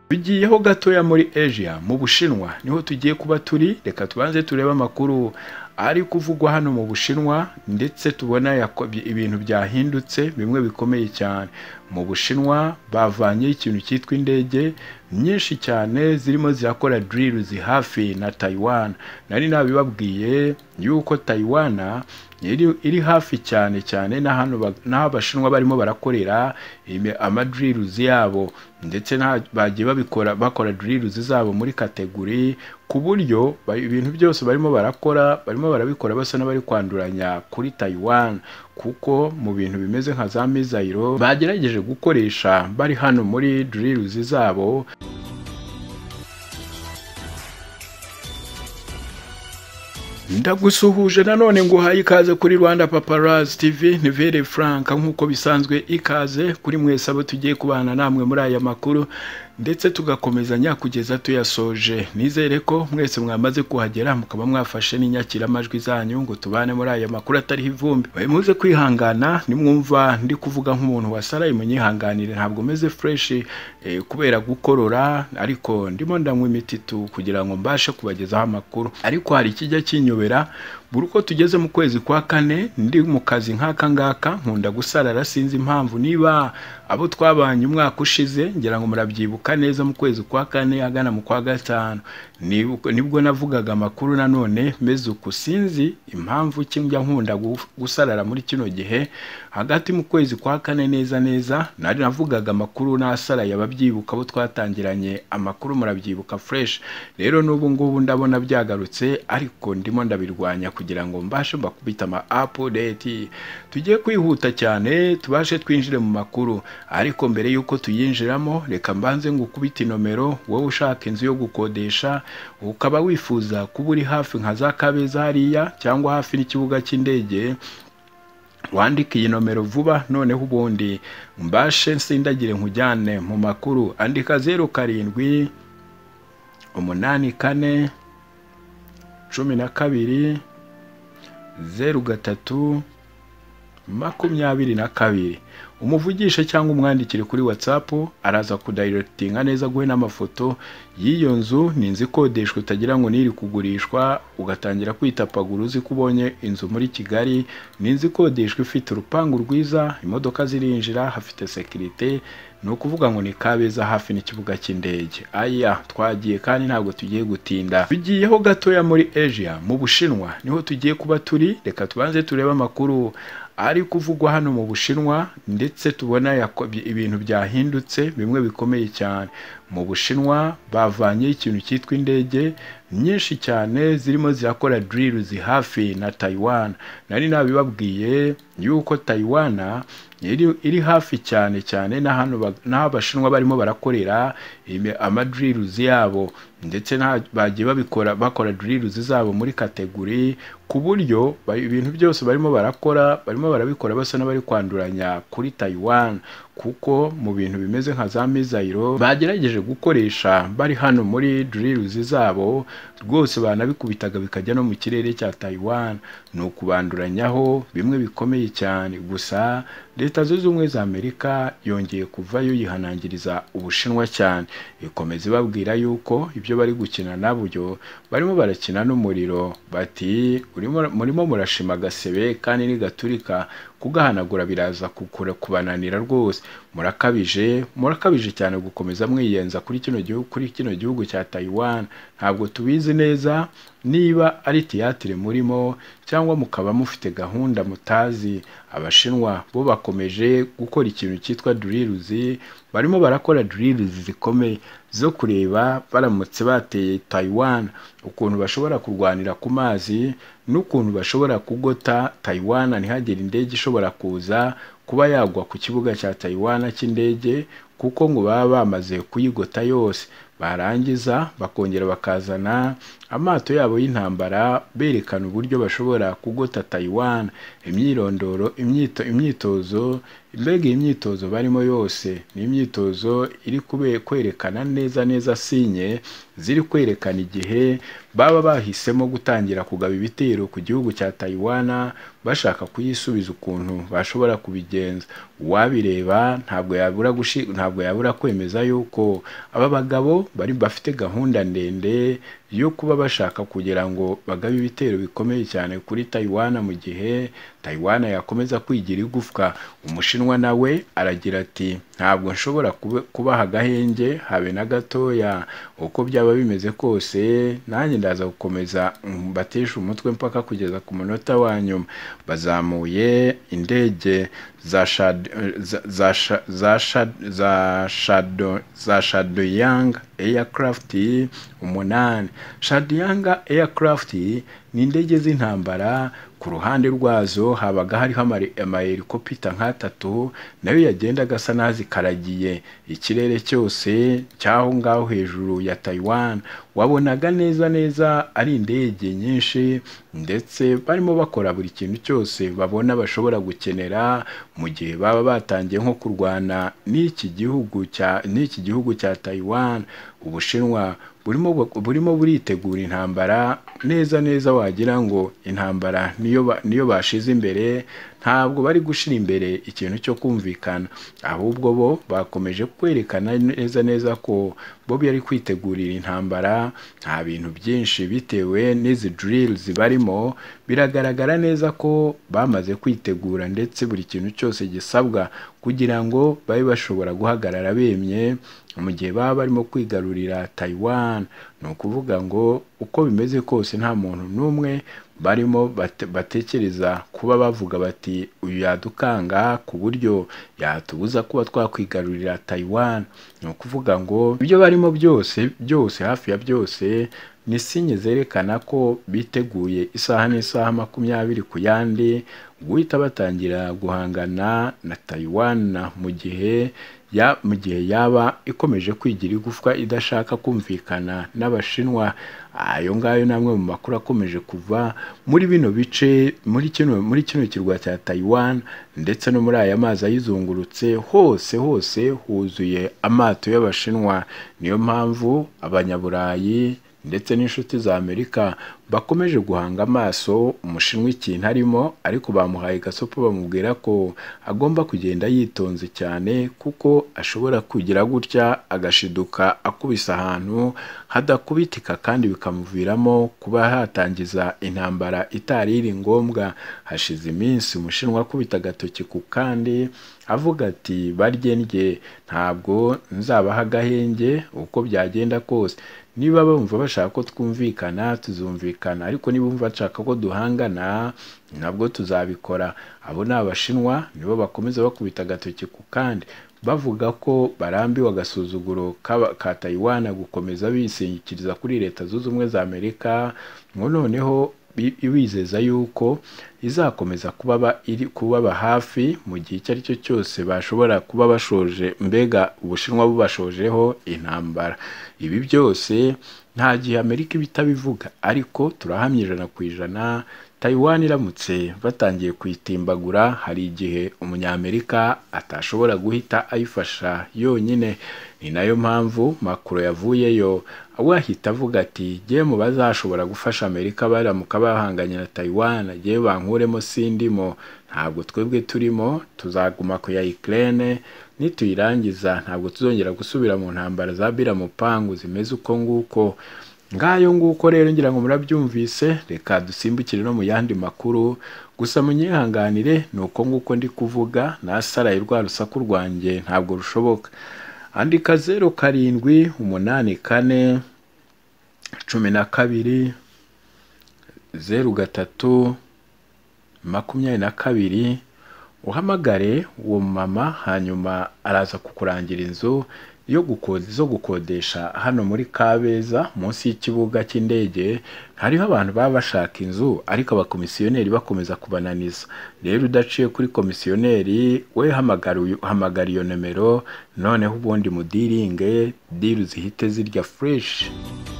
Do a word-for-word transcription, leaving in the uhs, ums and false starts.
Tugiyeho gatoya muri Asia mu Bushinwa niho tugiye kuba turi. Reka tubanze turebe amakuru ari kuvugwa hano mu Bushinwa, ndetse tubona ibintu byahindutse bimwe bikomeye cyane. Mu Bushinwa bavanye ikintu cyitwa indege nyinshi cyane zirimo zirakora drills hafi na Taiwan. Nari nabibabwiye yuko Taiwan iri, iri hafi cyane cyane na hano naho Abashinwa barimo barakorera ama drills yabo, ndetse bagiye babikora bakora drills zabo muri kategori, ku buryo ibintu byose barimo barakora barimo barabikora basa n'abari kwanduranya kuri Taiwan, kuko mu bintu bimeze nka za missile bagerageje gukoresha bari hano muri drills zabo. Ndagusuhuje nanone ngo haye ikaze kuri Rwanda Paparazzi T V, ni Vere Frank nkuko bisanzwe, ikaze kuri mwese abo tugiye kubana namwe muri aya makuru, ndetse tugakomezanya kugeza tuyasoje. Nizere ko mwese mwamaze kuhagera mukaba mwafashe n'inyakiramajwi zanyu ngo tubane muri aya makuru atari ivumbi. Muze kwihangana nimwumva ndi kuvuga nk'umuntu wasaraye, munyihanganire, ntabwo meze fresh eh, kubera gukorora, ariko ndimo ndanywa imiti tu kugira ngo mbashe kubagezaho amakuru. Ariko hari ikijya kinyobera buri uko tugeze mu kwezi kwa kane, ndi mu kazi nk'aka ngaka nkunda gusarara, sinzi impamvu. Niba abo twabanye umwaka ushize ngira ngo murabyibuka neza, mu kwezi kwa kane agana mu kwa gatanu nibwo navugaga amakuru nanone meze uku, sinzi impamvu kinjya nkunda gusarara muri kino gihe. Hagati mu kwezi kwa kane neza neza nari navugaga amakuru nasaraye, ababyibuka abo twatangiranye amakuru murabyibuka fresh. Rero n'ubu ngubu ndabona byagarutse, ariko ndimo ndabirwanya kugira ngo mbashe mbakubita ama update. Tugiye kwihuta cyane tubashe twinjire mu makuru, ariko mbere yuko tuyinjiramo reka mbanze ngukubita inomero. Wowe ushaka inzu yo gukodesha, ukaba wifuza kuba uri hafi nka za Kabeza hariya cyangwa hafi n'ikibuga cy'indege, wandika iyi nomero vuba noneho ubundi mbashe nsindagire nkujyane mu makuru. Andika zeru karindwi umunani kane cumi na kabiri zeru gatatu makumyabiri na kabiri. Umuvugisha cyangwa umwandikire kuri WhatsApp, araza kudirectinga neza guhe n'amafoto y'iyo nzu. Ni inzu ikodeshwa, utagira ngo niri kugurishwa ugatangira kwitapagura uzi kubonye inzu muri Kigali. Ni inzu ikodeshwa ifite urupangu rwiza, imodoka zirinjira, hafite security. Ni ukuvuga ngo ni Kabeza hafi n'ikibuga cy'indege. Aya twagiye kandi ntabwo tugiye gutinda. Tugiyeho gatoya muri Asia mu Bushinwa niho tugiye kuba turi. Reka tubanze turebe amakuru ari kuvugwa hano mu Bushinwa, ndetse tubona ibintu byahindutse bimwe bikomeye cyane. Mu Bushinwa bavanye ikintu cyitwa indege nyinshi cyane zirimo zirakora drills hafi na Taiwan. Nari nabibabwiye yuko Taiwan iri, iri hafi cyane cyane na hano naho Abashinwa barimo barakorera ama drills yabo, ndetse bagiye babikora bakora drills zabo muri kategori, ku buryo ibintu byose barimo barakora barimo barabikora basa n'abari kwanduranya kuri Taiwan, kuko mu bintu bimeze nka za missile bagerageje gukoresha bari hano muri drills zabo, rwose banabikubitaga bikajya no mu kirere cya Taiwan. Ni ukubanduranyaho bimwe bikomeye cyane. Gusa Leta Zunze Ubumwe za Amerika yongeye kuvayo yihanangiriza Ubushinwa cyane, ikomeza ibabwira yuko ibyo bari gukina nabyo barimo barakina n'umuriro. Bati murimo murashima agasebe kandi nigaturika, kugahanagura biraza kukura kubananira rwose. Murakabije murakabije cyane gukomeza mwiyenza kuri kino gihugu kuri kino gihugu cya Taiwan. Ntabwo tubizi neza niba ari théâtre murimo cyangwa mukaba mufite gahunda mutazi. Abashinwa bo bakomeje gukora ikintu cyitwa drills, barimo barakora drills zikomeye zo kureba baramutse bateye Taiwan ukuntu bashobora kurwanira ku mazi, n'ukuntu bashobora kugota Taiwan ntihagire indege ishobora kuza kuba yagwa ku kibuga cya Taiwan cy'indege, kuko ngo baba bamaze kuyigota yose. barangiza bakongera bakazana amato yabo y'intambara berekana uburyo bashobora kugota Taiwan. Imyirondoro imyito imyitozo mbega imyitozo barimo yose ni imyitozo iri kube kwerekana neza neza sinye ziri kwerekana igihe baba bahisemo gutangira kugaba ibitero ku gihugu cya Taiwan bashaka kuyisubiza ukuntu bashobora kubigenza. Uwabireba ntabwo yabura gushi ntabwo yabura kwemeza yuko aba bagabo bari bafite gahunda ndende yo kuba bashaka kugira ngo bagabe ibitero bikomeye cyane kuri Taiwan mu gihe Taiwan yakomeza kwigira igufwa. Umushinwa nawe aragira ati ntabwo nshobora kubaha agahenge habe na gatoya, uko byaba bimeze kose nanjye ndaza gukomeza batesha umutwe mpaka kugeza ku munota wa nyuma. Bazamuye indege za shad, za za za za Shadow za Shadoyang aircraft umunani. Shadoyang aircraft ni indege z'intambara, ku ruhande rwazo habaga hariho amahelikopita nk'atatu nayo yagenda gasa nazikaragiye ikirere cyose cyaho ngaho hejuru ya Taiwan. Wabonaga neza neza ari indege nyinshi ndetse barimo bakora buri kintu cyose babona bashobora gukenera mu gihe baba batangiye nko kurwana n'iki gihugu cya n'iki gihugu cya Taiwan. Ubushinwa burimo burimo buritegura intambara neza neza, wagira ngo intambara niyo niyo bashize imbere, ntabwo bari gushira imbere ikintu cyo kumvikana, ahubwo bo bakomeje kwerekana neza neza ko bo yari kwitegurira intambara. Nta bintu byinshi bitewe n'izi drills barimo, biragaragara neza ko bamaze kwitegura ndetse buri kintu cyose gisabwa kugira ngo babe bashobora guhagarara bemye mu gihe baba barimo kwigarurira Taiwan. Ni ukuvuga ngo uko bimeze kose nta muntu n'umwe barimo bate, batekereza kuba bavuga bati uyu yadukanga ku buryo yatubuza kuba twakwigarurira Taiwan. Ni ukuvuga ngo ibyo barimo byose byose hafi ya byose ni sinye zerekana ko biteguye isaha n'isaha makumyabiri ku yandi guhita batangira guhangana na Taiwan mu gihe ya mu gihe yaba ikomeje kwigira igufwa idashaka kumvikana n'Abashinwa. Ayo ngayo namwe mu makuru akomeje kuva muri bino bice muri kino muri kino kirwa cya Taiwan ndetse no muri aya mazi ayizungurutse hose hose huzuye amato y'Abashinwa. Niyo mpamvu Abanyaburayi ndetse n'inshuti za Amerika bakomeje guhanga amaso Umushinwa ikintu arimo, ariko bamuhaye gasopo bamubwira ko agomba kugenda yitonze cyane kuko ashobora kugira gutya agashiduka akubisa ahantu hadakubitika kandi bikamuviramo kuba hatangiza intambara itari iri ngombwa. Hashize iminsi Umushinwa akubita agatoki ku kandi avuga ati barye ndye, ntabwo nzabaha agahenge uko byagenda kose. Niba bumva bashaka ko twumvikana tuzumvikana, ariko niba bumva bashaka ko duhangana nabwo tuzabikora. Abo ni Abashinwa nibo bakomeza bakubita agatoki ku kandi bavuga ko barambiwe agasuzuguro ka Taiwan gukomeza bisingikiriza kuri Leta Zunze Ubumwe za Amerika, ngo noneho bizeza yuko izakomeza kuba iri kubaba hafi mu gihe icyo ari cyo cyose bashobora kuba bashoje, mbega Ubushinwa bubashojeho intambara. Ibi byose nta gihe Amerika bitabivuga, ariko turahamye ijana ku ijana Taiwan iramutse batangiye kuyitimbagura hari igihe Umunyamerika atashobora guhita ayifasha yonyine. Ni nayo mpamvu Macron yavuyeyo awahita avuga ati giye mu bazashobora gufasha Amerika baramuka bahanganye na Taiwan, giye bankuremo sindimo, ntabwo twebwe turimo, tuzaguma ku ya Ukraine, nituyirangiza ntabwo tuzongera gusubira mu ntambara za biramupangu zimeze uko nguko. Ngayo nguko rero ngira ngo murabyumvise, reka dusimbukire no mu yandi makuru. Gusa munyihanganire nuko nguko ndi kuvuga nasaraye rwa rusaku rwanjye ntabwo rushoboka. Andika zero karindwi umunani kane cumi na kabiri zeru gatatu makumyabiri na kabiri, uhamagare uwo mama hanyuma araza kukurangira inzu yo gukode zo gukodesha hano muri Kabeza munsi y'ikibuga cy'indege. Hariho abantu baba bashaka inzu ariko abakomisiyoneri bakomeza kubananiza. Rero udaciye kuri komisiyoneri we hamagara hamagara iyo nomero, noneho ubundi mudiringe deal zihite zirya fresh.